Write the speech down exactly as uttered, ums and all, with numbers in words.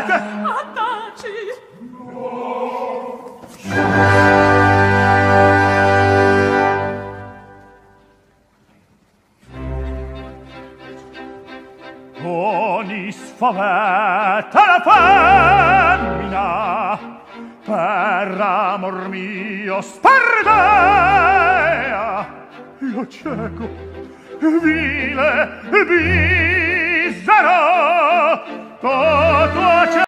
volete? Andaci! Ogni sfavetta la femmina per amor mio sperdea. Io cieco, vile, misero, tutto